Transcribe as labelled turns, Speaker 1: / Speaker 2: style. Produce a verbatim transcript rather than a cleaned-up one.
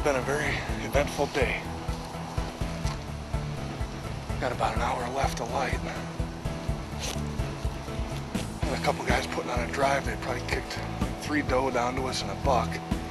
Speaker 1: been a very eventful day. Got about an hour left of light. And a couple guys putting on a drive. They probably kicked three doe down to us and a buck.